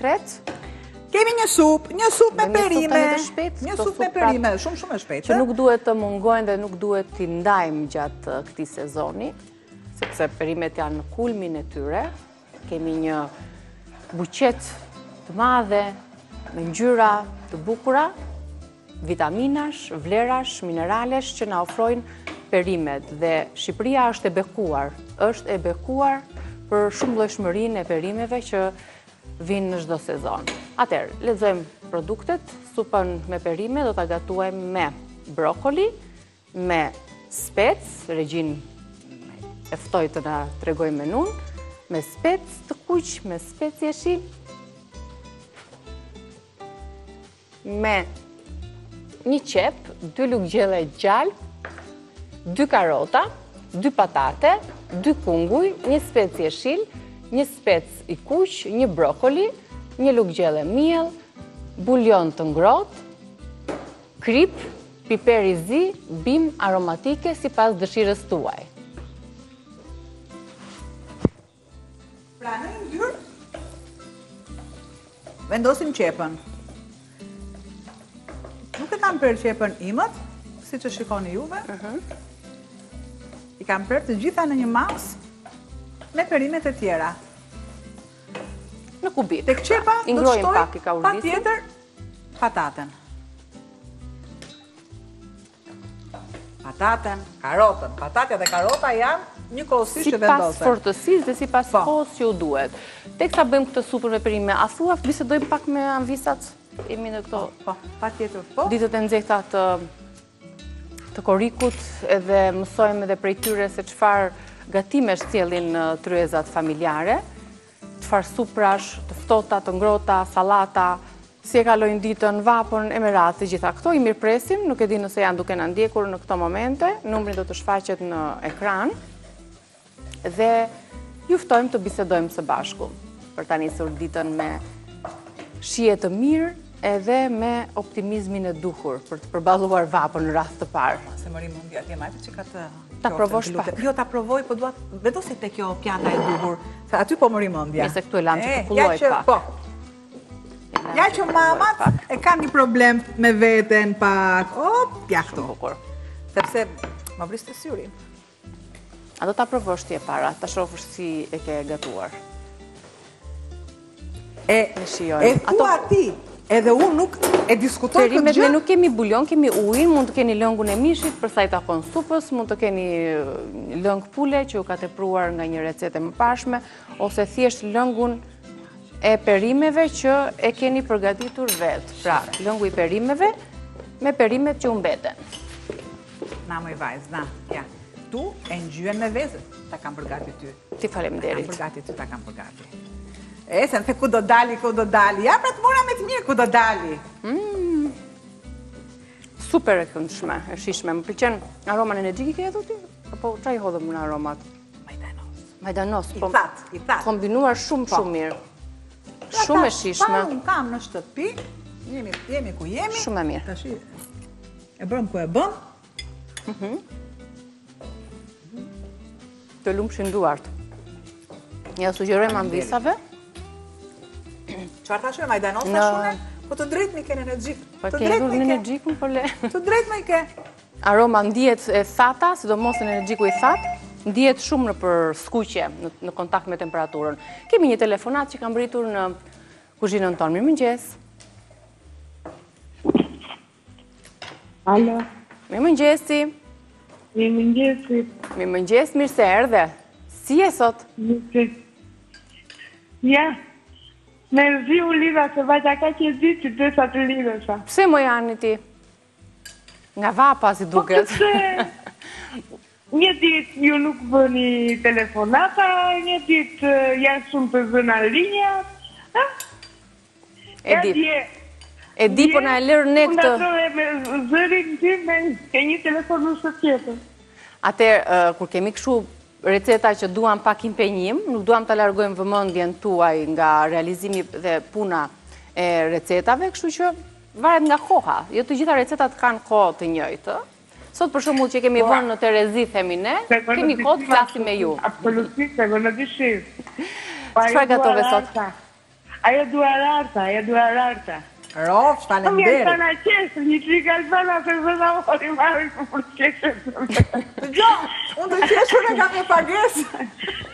tretë? Kemi një sup me perime. Një sup me perime, shumë e shpejtë. Që nuk duhet të mungojnë dhe nuk duhet t'i ndajmë gjatë këtij sezoni, sepse perimet janë në kulmin e tyre. Kemi një buqet të madhe, me ngjyra të bukura, vitaminash, vlerash, mineralesh që na ofrojnë perimet. Dhe Shqipëria është e bekuar për shumëllojshmërinë e perimeve që vinë në çdo sezon. Atëherë, lexojmë produktet. Supën me perime do ta gatuajmë me brokoli, me spec, Regjin e ftoj të na tregoj menun, me spec të kuq, me spec jeshil, me një qep, 2 luggjelle gjallë, 2 karota, 2 patate, 2 kunguj, një spec jeshil, një spec i kuq, një brokoli, një luggjelle miell, bulion të ngrohtë, krip, piper i zi, bim aromatike sipas dëshirës tuaj. Pra në ngjyrë vendosim qepën. Nuk e kam prerë qepën imët, siç e shikoni juve. I kam prerë të gjitha në një mas me perimet e tjera. Në kubik. Tek qepa do të shtoj patjetër pataten. Karotën. Patatja dhe karota janë një kohësisht që vendosen. Sipas fortësisë dhe sipas kohës që u duhet. Teksa bëjmë këtë supën me perime, a thua bisedojmë pak me anvisat? Jemi në këto patjetër. Ditët e nxehta të korrikut, edhe mësojmë edhe prej tyre se çfarë gatimesh sjellin tryezat familjare. Çfarë suprash, të ftohta, të ngrohta, sallata, si e kalojnë ditën, vapën, e merat, të gjitha këto i mirëpresim, nuk e di nëse janë duke na ndjekur në këto momente, numri do të shfaqet në ekran dhe ju ftojmë të bisedojmë së bashku për ta nisur ditën me shije të mirë edhe me optimizmin e duhur për të përballuar vapën në radhë të parë. Se më rimundja atje majtë që ka të... Ta provosh pak. Jo, ta provoj, po duat vedosi te kjo pjata e duhur, se aty po më rimundja. Nëse këtu e lanë që kupulloj pak. Ja që mamat e kanë një problem me veten pak, ja këto. Sepse më vriste syrin. A do ta provosh ti e para, ta shofësh si e ke gatuar. E thua ti, edhe unë nuk e diskutoj këtë gjë. Perimet ne nuk kemi bulion, kemi ujin, mund të keni lëngun e mishit për sa i takon supës, mund të keni lëng pule që u ka tepruar nga një recetë e mëparshme, ose thjesht lëngun e perimeve që e keni përgatitur vetë. Pra, lëngu i perimeve me perimet që u mbeten. Na moj vajzë, na, ja. Tu e ngjyen me vezën, ta kam përgati ty. Ti faleminderit. Ta kam përgati. E, se në the ku do dali. Ja, pra të mora me të mirë ku do dali. Super e këndshme, e shishme. Më pëlqen aroman energjik ke ato ti? Apo çaj hodhëm në aromat? Majdanos. I thatë. Kombinuar shumë mirë. Shumë e shishme. Unë kam në shtëpi, jemi ku jemi. Shumë e mirë. Tashi e bëm ku e bëm. Të lumshin duart. Ja sugjerojmë anvisave. Çfarë thashë Majdanos tashune? Po të drejtë mi ke energjik. Po ke dhur në energjik më po le. Të drejtë mi ke. Aroma ndihet e thata, sidomos energjiku i thatë, ndihet shumë në për skuqje, në kontakt me temperaturën. Kemi një telefonat që ka mbritur në kuzhinën tonë. Mirëmëngjes. Alo. Mirëmëngjesi. Mirëmëngjes, mirë se erdhe. Si je sot? Ja. Me zi u lidha se vajta ka që zi që të sa të lidha sa. Pse më janë ti? Nga vapa si duket. Një ditë ju nuk bëni telefonata, një ditë janë shumë të zëna linja. E di po na e lërë ne këtë. Unë ato e me zërin tim ke një telefon në së tjetër. Atëherë, kur kemi kështu receta që duam pak impenjim, nuk duam të largojmë vëmendjen tuaj nga realizimi dhe puna e recetave, kështu që varet nga koha. Jo të gjitha recetat kanë kohë të njëjtë. Sot për shembull që kemi vënë në Terezi themi ne, kemi kohë të flasim me ju. Absolutisht, se vënë dishir. Çfarë gatove sot? Ajo duar arta, ajo duar arta. Rof, Mirë, faleminderit. të na qesë, një qikë albana se zëna mori marri për qesë. Jo, unë të qeshur e kam një pagesë.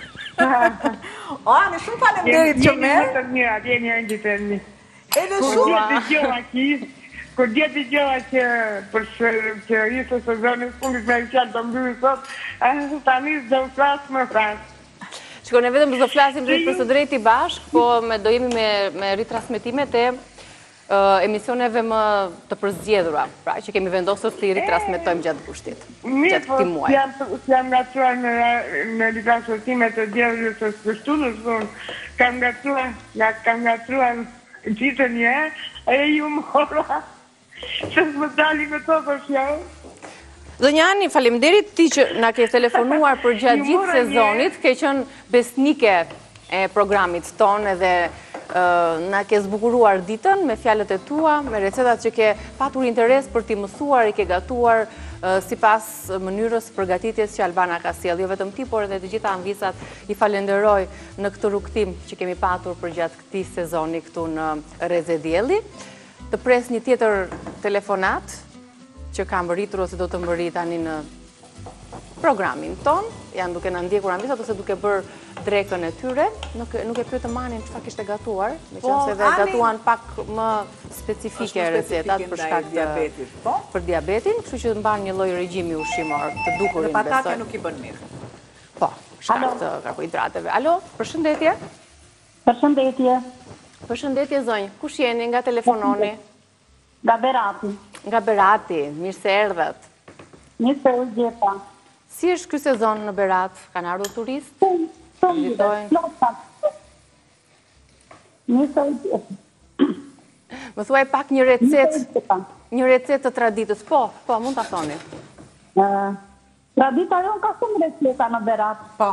Ani, shumë faleminderit që merë. Jeni më të mira, jeni angjë të mi. Edhe shumë. Kur djetë të gjoha që ishte sezonin fundit me qatë të mbyri sot, tani s'do flasë më flasë. Shko, ne vetëm do flasim drejt për së drejti bashkë, po do jemi me ritransmetimet e emisioneve më të përzgjedhura, pra që kemi vendosur të i ritransmetojmë gjatë gushtit, gjatë këtij muaji. Jam ngacruar në ritransmetimet e djelëve të shtunës, kam ngacruar gjithë një, e ju mora, që më dali me to për fjallë. Zonjani, faleminderit ti që na ke telefonuar për gjatë gjithë sezonit, ke qenë besnike e programit tonë edhe na ke zbukuruar ditën me fjalët e tua, me recetat që ke patur interes për t'i mësuar, i ke gatuar sipas mënyrës përgatitjes që Albana ka sjellë. Jo vetëm ti, por edhe të gjitha anvisat i falenderoj në këtë rrugtim që kemi patur për gjatë këtij sezoni këtu në Rrezë Dielli. Të pres një tjetër telefonat që ka mbërritur ose do të mbërrit tani në programin ton, janë duke na ndjekur anvisat ose duke bërë drekën e tyre, nuk e pyetëm Anin çfarë kishte gatuar, meqense dhe gatuan pak më specifike recetat për shkak të për diabetin, kështu që mban një lloj regjimi ushqimor të dukurin. Dhe patate nuk i bën mirë. Po, shkak të karbohidrateve. Alo, përshëndetje. Përshëndetje. Përshëndetje zonjë. Kush jeni, nga telefononi? Nga Berati. Nga Berati, mirë se erdhët. Mirë se u gjeta. Si është ky sezon në Berat? Kanë ardhur turistë? Mirë se u gjeta. Më thuaj pak një recet të traditës. Po, mund ta thoni. Tradita jonë ka shumë receta në Berat. Po.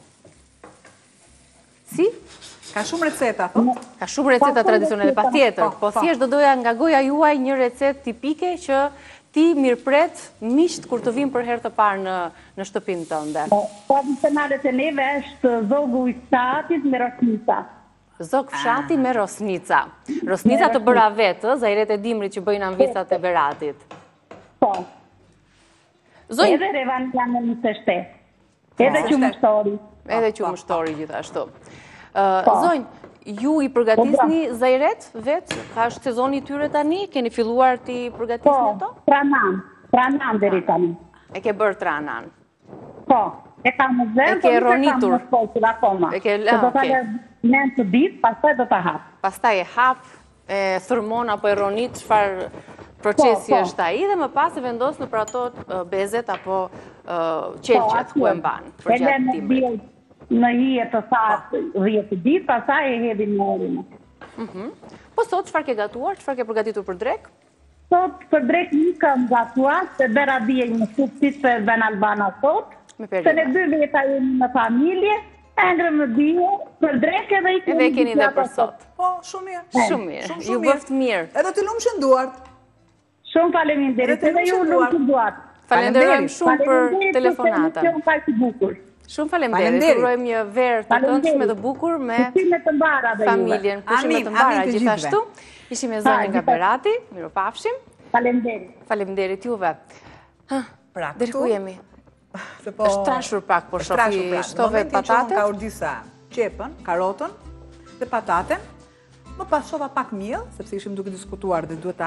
Si? Ka shumë receta, thot? Ka shumë receta tradicionale, patjetër. Po thjesht do doja nga goja juaj një recet tipike që ti mirëpret miqt kur të vinë për herë të parë në shtëpinë tënde. Tradicionale të neve është zogu i fshatit me rosnica. Zog fshati me rosnica. Rosnica të bëra vetë, Zajret e Dimrit që bëjnë anvisat e Beratit. Po. Edhe revanilla me miseshte. Edhe qumështori. Edhe qumështori gjithashtu. Zonjë, ju i përgatisni Zajret vetë? Ka është sezoni tyre tani? Keni filluar ti përgatisni ato? Po, tranan deri tani. E ke bërë tranan? Po, e ka më zërë, e ke ronitur? E ke do të le nënë të ditë, pastaj do të hapë. Pastaj e hapë, e thërmon apo e ronit, çfarë procesi është ai, dhe më pas e vendos në për ato bezet apo qelqet ku e mban për gjatë timrit. Në hije të thatë 10 ditë, pasaj e hedhin në orinë. Po sot, çfarë ke gatuar? Çfarë ke përgatitur për drek? Sot, për drek një kam gatuar, se bera bie një supë se ben Albana sot, se ne 2 veta jemi në familje, engre më bie, për drek edhe i kemi keni dhe për sot. Po, shumë mirë. Shumë mirë, ju bëft mirë. Edhe të lumë shënduart. Shumë faleminderit, edhe ju lumë shënduart. Falenderojmë shumë për telefonatën. Shumë faleminderit, urojmë një verë të këndshme dhe bukur me familjen, pushime të mbara gjithashtu. Ishim me zonjën nga Berati, miropafshim. Faleminderit juve. Deri ku jemi? Është trashur pak, por shofi shtove patatet. Ka urdisa qepën, karotën dhe pataten. Më pas shova pak miell, sepse ishim duke diskutuar dhe duhet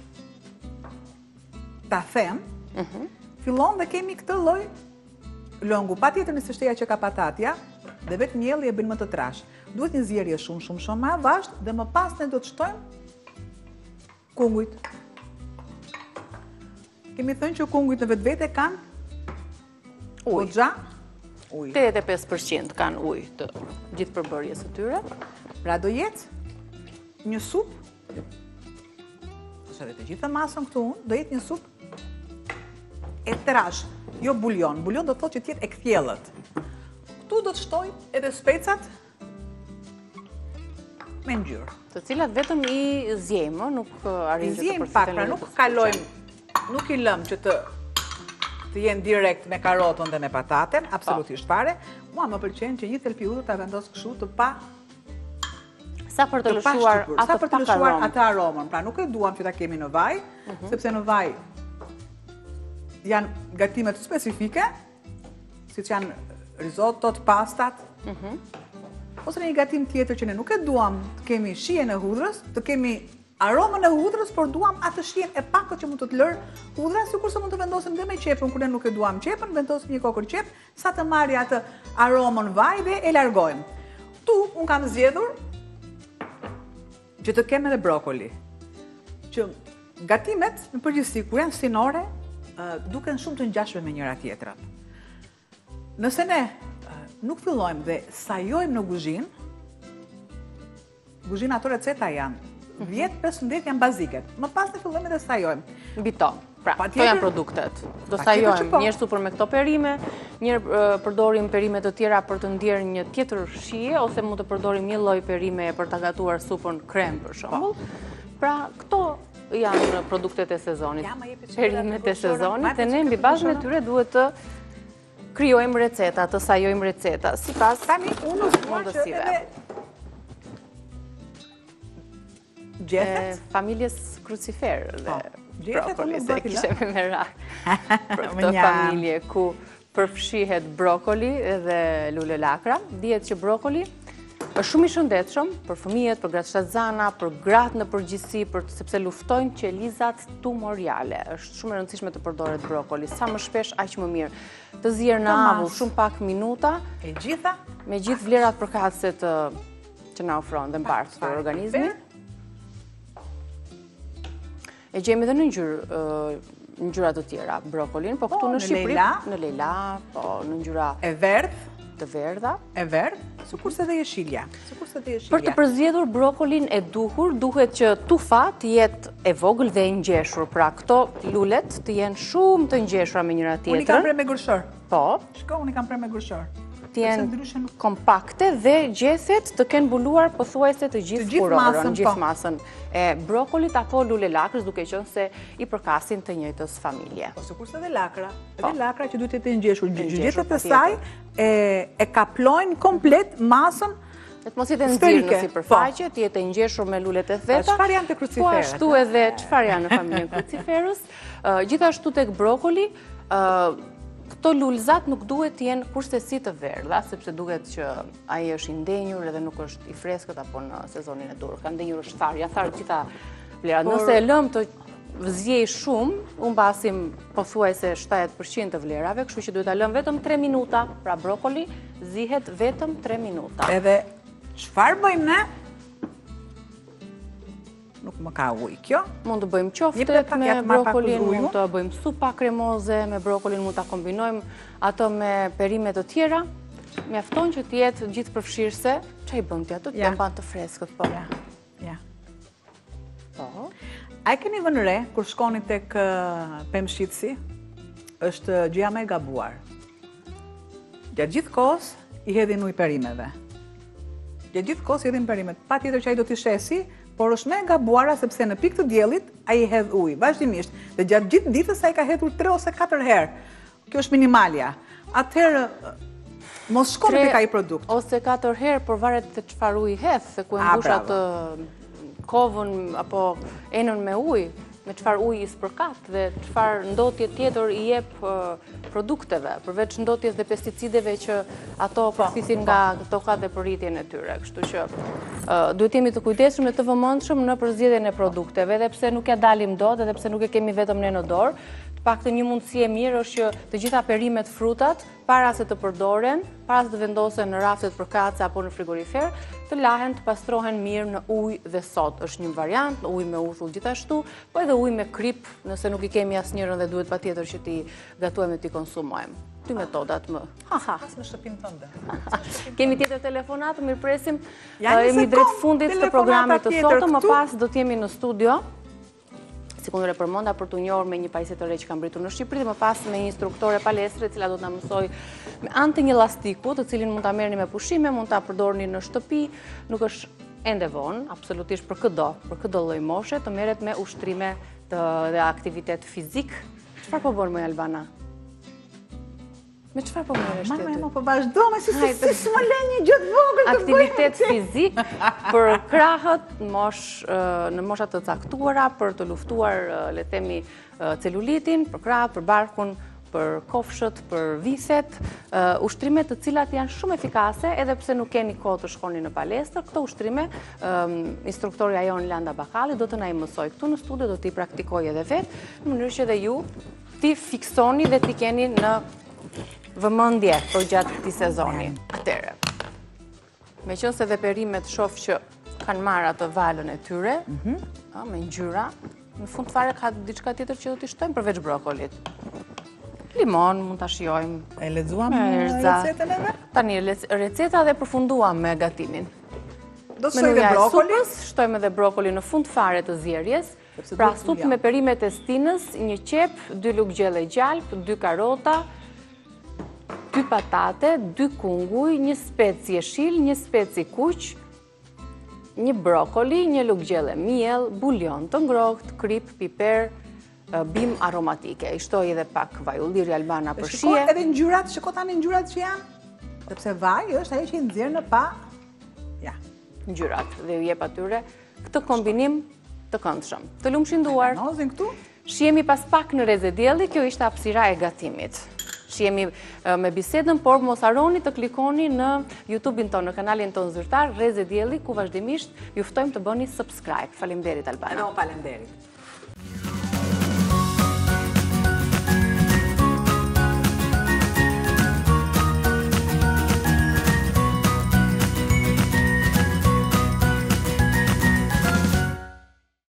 ta them. Fillon dhe kemi këtë lloj longu, pa tjetër nëse shteja që ka patatja, dhe vetë mielli e bën më të trash. Duhet një zjerje shumë më avasht, dhe më pas ne do të shtojmë kungujt. Kemi thënë që kungujt në vetvete kanë ujë. 85% kanë ujë të gjithë përbërjes së tyre. Pra do jetë një supë, ose dhe të gjithë masën këtu unë, do jetë një supë e trash. Jo buljon. Buljon do të thotë që tjetë e kthjellët. Këtu do të shtoj edhe specat me ngjyrë. Të cilat vetëm i zjejmë, nuk arrijmë të përsëritem. Pak, pra nuk kalojmë, nuk i lëm që të jenë direkt me karotën dhe me pataten, absolutisht fare. Mua më pëlqen që një thelpiudhë ta vendos kështu të pa Sa për të lëshuar atë aromën. Pra nuk e duam që ta kemi në vaj, sepse në vaj janë gatimet specifike, si që janë risottot, pastat, ose në një gatim tjetër që ne nuk e duam të kemi shijen e hudrës, të kemi aromën e hudrës, por duam atë shijen e pakët që mund të lërë hudra, sikurse mund të vendosim dhe me qepën, kur ne nuk e duam qepën, vendosim një kokër qep, sa të marrë atë aromën vaj dhe e largojmë. Tu, unë kam zgjedhur që të keme dhe brokoli, që gatimet, në përgjithësi, kur janë sinore, duken shumë të ngjashme me njëra tjetrën. Nëse ne nuk fillojmë dhe sajojmë në kuzhinë ato receta janë 10-15 janë baziket. Më pas ne fillojmë dhe sajojmë. Mbi to. Pra, to janë produktet. Do sajojmë njërë supër me këto perime, njërë përdorim perime të tjera për të ndjerë një tjetër shije, ose mund të përdorim një lloj perime për të gatuar supën krem për shembull. Pra, këto janë produktet e sezonit. Perimet e sezonit, dhe ne mbi bazën e tyre duhet të krijojmë receta, të sajojmë receta, sipas mundësive. Familjes Crucifer dhe brokoli, se kishe me merak për këtë familje ku përfshihet brokoli dhe lule lakra. Dihet që brokoli është shumë i shëndetshëm për fëmijët, për gratë shtatzana, për gratë në përgjithësi, sepse luftojnë qelizat tumoriale. Është shumë e rëndësishme të përdoret brokoli, sa më shpesh aq më mirë. Të zier në avull shumë pak minuta, me gjithë vlerat përkatëse që na ofron dhe mbartë për organizmin. E gjemi dhe në ngjyra të tjera, brokolin, po këtu në Shqipëri, në lejla, po në ngjyra e verdh, të verdha, e verdh, sikurse dhe jeshilja. Për të përzgjedhur brokolin e duhur, duhet që tufa të jetë e vogël dhe e ngjeshur, pra këto lulet të jenë shumë të ngjeshura me njëra tjetrën. Unë i kam pre me gërshor. Po. Shko, unë i kam pre me gërshor. Të jenë kompakte dhe gjethet të kenë mbuluar pothuajse të gjithë furorën, gjithë masën e brokolit apo lule lakrës, duke qenë se i përkasin të njëjtës familje. Po sikurse dhe lakra, edhe lakra që duhet të ngjeshur, gjethet e saj e kaplojnë komplet masën. Të mos jetë nxirë në sipërfaqe, të jetë ngjeshur me lulet e veta. Çfarë janë te cruciferët? Po ashtu edhe çfarë janë në familjen cruciferës. Gjithashtu tek brokoli, këto lulzat nuk duhet të jenë kurse të verdha, sepse duket që ai është i ndenjur edhe nuk është i freskët apo në sezonin e durë. Ka ndenjur është tharë, ja tharë gjitha vlerat. Nëse e lëm të zjej shumë, unë basim pothuajse 70% të vlerave, kështu që duhet ta lëm vetëm 3 minuta, pra brokoli zihet vetëm 3 minuta. Edhe çfarë bëjmë ne? Nuk më ka ujë kjo. Mund të bëjmë qoftet me brokolin, mund të bëjmë supa kremoze me brokolin, mund të kombinojmë ato me perime të tjera. Mjafton që të jetë gjithë përfshirëse. Ç'a i bën ti ato? Të mban të freskët, po. Ja. Po. A e keni vënë re kur shkoni tek pemshitësi? Është gjëja më e gabuar. Gjatë gjithë kohës i hedhin ujë perimeve. Gjatë gjithë kohës i hedhin perimet. Patjetër që ai do t'i shesi, por është më e gabuara sepse në pikë të diellit ai i hedh ujë vazhdimisht dhe gjatë gjithë ditës ai ka hedhur 3 ose 4 herë. Kjo është minimalja. Atëherë mos shkoni tek ai produkt. Ose 4 herë, por varet se çfarë uji hedh, se ku e mbush atë kovën apo enën me ujë, me çfarë uji i spërkat dhe çfarë ndotje tjetër i jep produkteve, përveç ndotjes dhe pesticideve që ato përfisin nga toka dhe përritjen e tyre. Kështu që duhet jemi të kujdesshëm dhe të vëmendshëm në përzgjedhjen e produkteve, edhe pse nuk ja dalim dot, edhe pse nuk e kemi vetëm ne në dorë. Të paktën një mundësi e mirë është që të gjitha perimet, frutat, para se të përdoren, para se të vendosen në raftet për kace apo në frigorifer, të lahen, të pastrohen mirë në ujë dhe sot. Është një variant, ujë me uthull gjithashtu, po edhe ujë me krip, nëse nuk i kemi asnjërin dhe duhet patjetër që ti gatuajmë dhe ti konsumojmë. Dy metodat më. As në shtëpinë tënde. Kemi tjetër telefonat, mirëpresim. Jemi drejt fundit të programit të sotëm, më pas do të jemi në studio. Si kundër e përmenda për të njohur me një pajisje të re që ka mbritur në Shqipëri, më pas me një instruktore palestre, e cila do të na mësoj me anë të një llastiku, të cilin mund ta merrni me pushime, mund ta përdorni në shtëpi, nuk është ende vonë, absolutisht për çdo lloj moshe, të merret me ushtrime dhe aktivitet fizik. Çfarë po bën më Albana? Me çfarë po merresh ti? Mama, po vazhdo, me si më le një gjë të vogël të bëj. Aktivitet fizik për krahët në moshat të caktuara, për të luftuar, le të themi, celulitin, për krahët, për barkun, për kofshët, për viset, ushtrime të cilat janë shumë efikase, edhe pse nuk keni kohë të shkoni në palestër. Këto ushtrime, instruktorja jon Landa Bakalli do të na i mësoj këtu në studio, do t'i praktikoj edhe vetë, në mënyrë që edhe ju ti fiksoni dhe ti keni në vëmendje për gjatë këtij sezoni. Atëre. Meqense dhe perimet shoh që kanë marrë atë valën e tyre, me ngjyra, në fund fare ka diçka tjetër që do t'i shtojmë përveç brokolit. Limon mund ta shijojmë. E lexuam recetën edhe? Tani receta dhe përfunduam me gatimin. Do shtojmë edhe brokoli. Shtojmë edhe brokoli në fund fare të zjerjes. Pra supë me perimet e stinës, një qep, 2 lugë gjelle gjalp, 2 karota, 2 patate, 2 kunguj, 1 spec jeshil, 1 spec i kuq, 1 brokoli, 1 lugë gjelle miell, bulion të ngrohtë, krip, piper, bim aromatike. I shtoj edhe pak vaj ulliri albana për shije. Shiko edhe ngjyrat, shiko tani ngjyrat që janë. Sepse vaj është ajo që i nxjerr në pa. Ja, ngjyrat dhe ju jep atyre këtë kombinim të këndshëm. Të lumshin duar. Shihemi pas pak në Reze Dielli, kjo ishte hapësira e gatimit. Shihemi me bisedën, por mos harroni të klikoni në YouTube-in tonë, në kanalin tonë zyrtar Reze Dielli, ku vazhdimisht ju ftojmë të bëni subscribe. Faleminderit Albana. Faleminderit.